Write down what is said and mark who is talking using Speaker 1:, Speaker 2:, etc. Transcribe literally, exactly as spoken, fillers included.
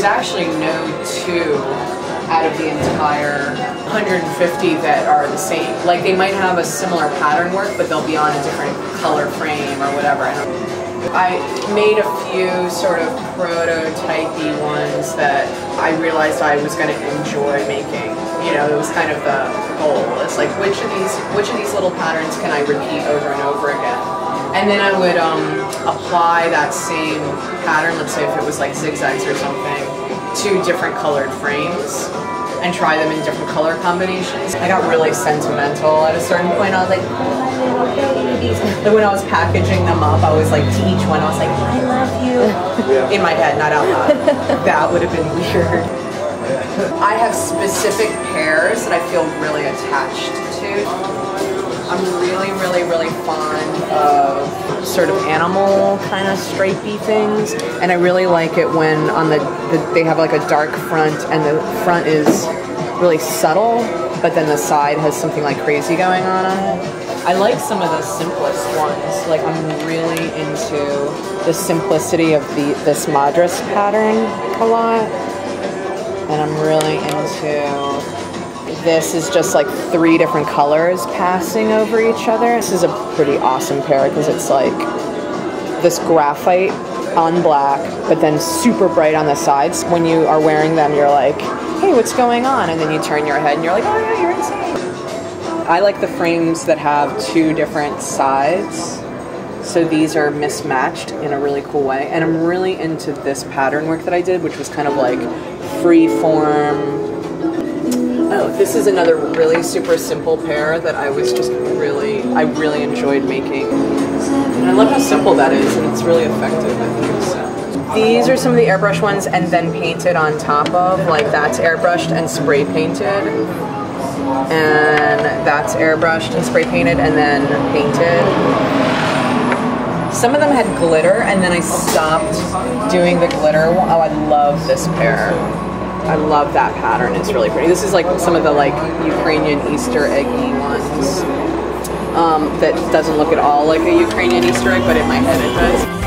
Speaker 1: actually no two out of the entire one hundred fifty that are the same. Like they might have a similar pattern work, but they'll be on a different color frame or whatever. I made a few sort of prototypey ones that I realized I was going to enjoy making. You know, it was kind of the goal. It's like which of these which of these little patterns can I repeat over and over again? And then I would um, apply that same pattern, let's say if it was like zigzags or something, to different colored frames and try them in different color combinations. I got really sentimental at a certain point. I was like, oh, my little babies. And when I was packaging them up, I was like, to each one, I was like, I love you. In my head, not out loud. That would have been weird. I have specific pairs that I feel really attached to. I'm really, really, really fond of sort of animal kind of stripey things, and I really like it when on the, the they have like a dark front and the front is really subtle, but then the side has something like crazy going on on it. I like some of the simplest ones. Like I'm really into the simplicity of the this Madras pattern a lot, and I'm really into. This is just like three different colors passing over each other. This is a pretty awesome pair because it's like this graphite on black, but then super bright on the sides. When you are wearing them, you're like, hey, what's going on? And then you turn your head and you're like, oh yeah, you're insane. I like the frames that have two different sides. So these are mismatched in a really cool way. And I'm really into this pattern work that I did, which was kind of like free form. Oh, this is another really super simple pair that I was just really, I really enjoyed making. And I love how simple that is, and it's really effective, I think. So. These are some of the airbrush ones and then painted on top of, like that's airbrushed and spray painted. And that's airbrushed and spray painted and then painted. Some of them had glitter, and then I stopped doing the glitter. Oh, I love this pair. I love that pattern. It's really pretty. This is like some of the like Ukrainian Easter eggy ones um, that doesn't look at all like a Ukrainian Easter egg, but in my head it does.